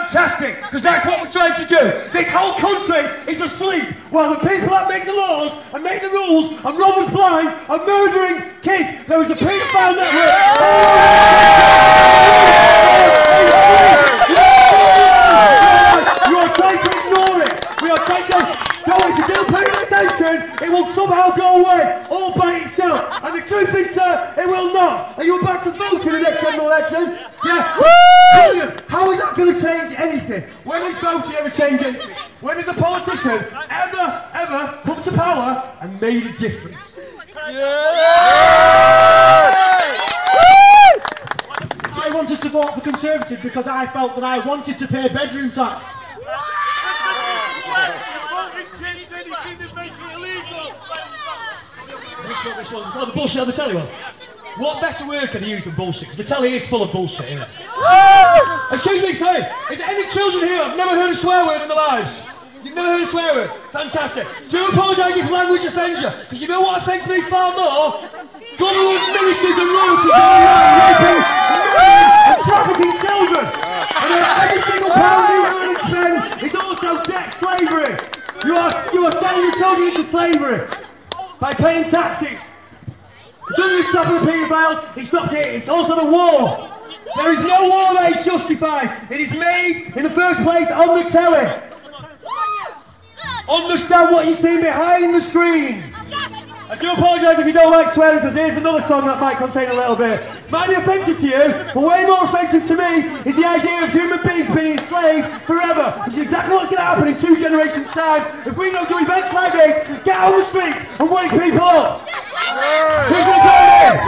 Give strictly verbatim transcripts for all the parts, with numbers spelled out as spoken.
fantastic, because that's what we're trying to do. This whole country is asleep, while the people that make the laws and make the rules and rob us blind are murdering kids. There was a paedophile network. You are trying to ignore it. We are trying to... So if you don't pay attention, it will somehow go away, all by itself. And the truth is, sir, it will not. Are you about to vote in the next general election? Yeah. Brilliant. How is that going to change anything? When has voting ever changed anything? When has a politician ever, ever come to power and made a difference? I wanted to vote for Conservative because I felt that I wanted to pay bedroom tax. This one, oh, the bullshit on the telly one. What better word can you use than bullshit? Because the telly is full of bullshit, isn't it? Excuse me, sorry. Is there any children here who've never heard a swear word in their lives? You've never heard a swear word? Fantastic. Do apologise if language offends you, because you know what offends me far more? Government ministers and royalty going around raping and trafficking children. And every single pound you earn and spend is also debt slavery. You are, you are sending your children into slavery by paying taxes. It doesn't stop the paedophiles, it's not it, it's also the war. There is no war that is justified. It is made in the first place on the telly. Understand what you see behind the screen. I do apologise if you don't like swearing, because here's another song that might contain a little bit. Might be offensive to you, but way more offensive to me is the idea of human beings being enslaved forever. Which is exactly what's going to happen in two generations' time if we don't do events like this, get on the streets and wake people up. Who's going to come in?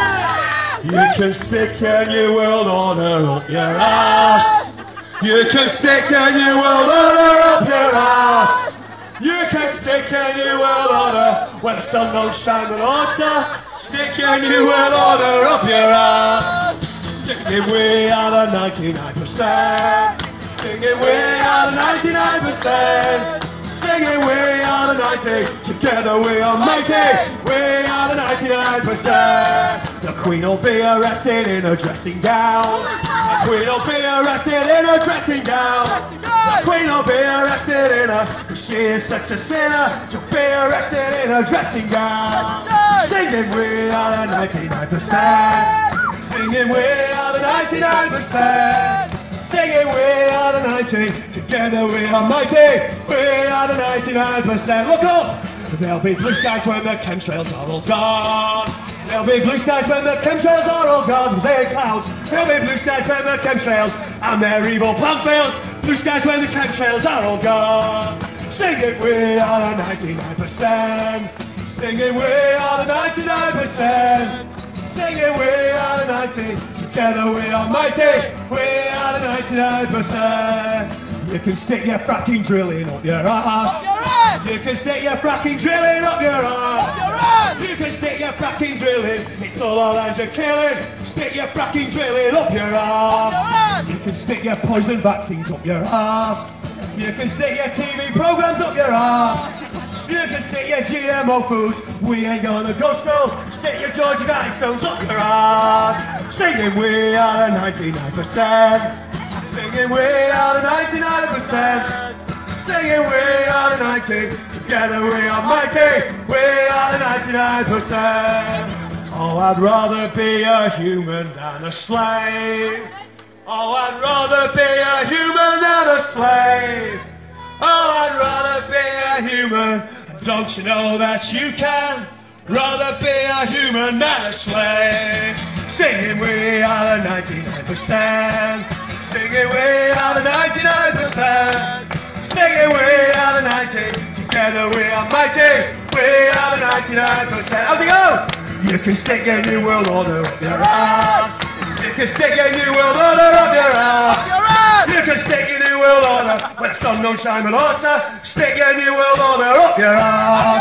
You can stick your new world order up your ass. You can stick your new world order up your ass. You can stick your new world order when the sun don't shine on water. Stick your new world order up your ass. Singing we are the ninety-nine percent. Singing we are the ninety-nine percent. Singing we are the ninety. Together we are mighty. We are the ninety-nine percent. The Queen will be arrested in a dressing gown. The Queen will be arrested in a dressing gown. The Queen will be arrested in a... She is such a sinner. She'll be arrested in a dressing gown. Singing we are the ninety-nine percent. Singing we are the ninety-nine percent. Singing we are the ninety. Together we are mighty. We are the ninety-nine percent. Look up! There'll be blue skies when the chemtrails are all gone. There'll be blue skies when the chemtrails are all gone. They clouds. There'll be blue skies when the chemtrails and their evil plan fails. Blue skies when the chemtrails are all gone. Singing we are the ninety-nine percent. Singing we are the ninety-nine percent. Singing we are the ninety. Together we are mighty. We are the ninety-nine percent. You can stick your fracking drilling up your ass. You can stick your fracking drilling up your ass. You can stick your fracking drilling. It's all our land you're killing. Stick your fracking drilling up your ass. You can stick your poison vaccines up your ass. You can stick your T V programs up your ass. You can stick your G M O foods. We ain't gonna go school. Stick your Georgia Guidestones up your ass. Singing we are the ninety-nine percent. Singing we are the ninety-nine percent. Singing we are the ninety. Together we are mighty. We are the ninety-nine percent. Oh, I'd rather be a human than a slave. Oh, I'd rather be a human than a slave. Oh, I'd rather be a human. Don't you know that you can rather be a human than a slave? Singing we are the ninety-nine percent. Singing we are the ninety-nine percent. Singing we are the ninety. Together we are mighty. We are the ninety-nine percent. How's it go? You can stick your new world order up your ass. You can stick your new world order up your ass. You can stick your new world order when the sun don't shine on water. Stick your new world order up your ass.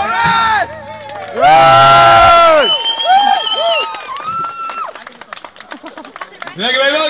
Right. Thank you very much.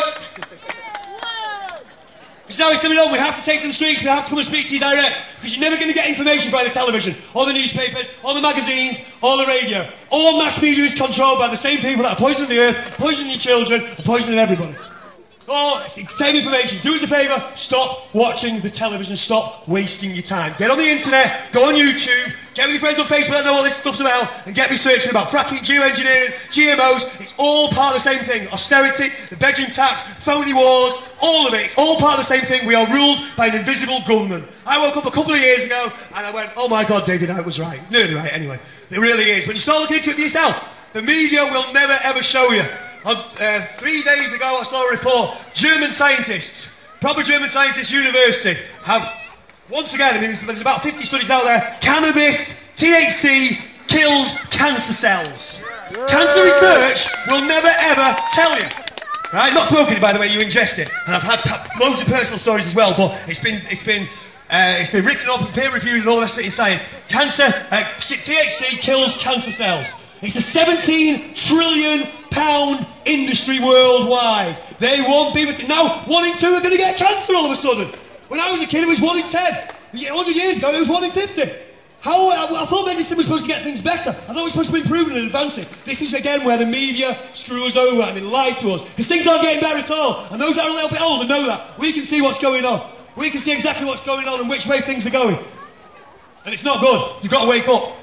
Because now it's coming on, we have to take to the streets, we have to come and speak to you direct. Because you're never going to get information by the television, or the newspapers, or the magazines, or the radio. All mass media is controlled by the same people that are poisoning the earth, poisoning your children, and poisoning everybody. Oh, it's the same information. Do us a favour, stop watching the television, stop wasting your time. Get on the internet, go on YouTube, get with your friends on Facebook that know what this stuff's about, and get researching about fracking, geoengineering, G M Os. It's all part of the same thing. Austerity, the bedroom tax, phony wars, all of it. It's all part of the same thing. We are ruled by an invisible government. I woke up a couple of years ago and I went, oh my God, David Icke was right. Nearly right, anyway. It really is. When you start looking into it for yourself, the media will never ever show you. Uh, three days ago I saw a report. German scientists, proper German scientists, university, have once again, I mean, there's, there's about fifty studies out there. Cannabis, T H C, kills cancer cells. Yeah. Cancer research will never ever tell you. Right? Not smoking it, by the way. You ingest it. And I've had loads of personal stories as well. But it's been it's been uh, it's been written up and peer reviewed and all the rest of it in science. Cancer, uh, T H C kills cancer cells. It's a seventeen trillion pound industry worldwide. They want people to... Now, one in two are going to get cancer all of a sudden. When I was a kid, it was one in ten. one hundred years ago, it was one in fifty. How, I, I thought medicine was supposed to get things better. I thought it was supposed to be improving and advancing. This is, again, where the media screw us over and they lie to us. Because things aren't getting better at all. And those that are a little bit older know that. We can see what's going on. We can see exactly what's going on and which way things are going. And it's not good. You've got to wake up.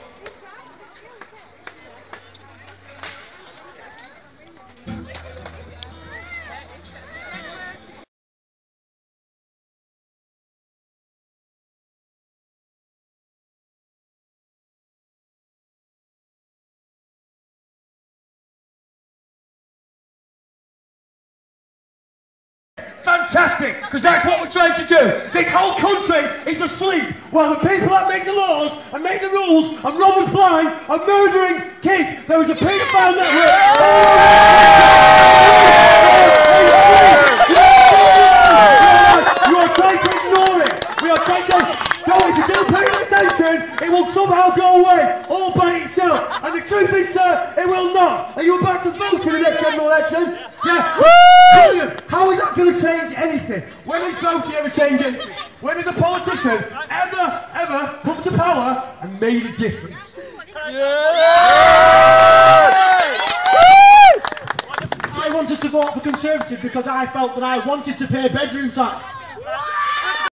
Fantastic, because that's what we're trying to do. This whole country is asleep while the people that make the laws and make the rules and rob us blind are murdering kids. There was a paedophile network. You are trying to ignore it. We are trying to... So if you don't pay attention, it will somehow go away all by itself. And the truth is, sir, it will not. Are you about to vote in the next general election? Yeah. Brilliant. How is that going to change anything? When has voting ever changed anything? When has a politician ever, ever come to power and made a difference? Yeah. I wanted to vote for Conservative because I felt that I wanted to pay bedroom tax.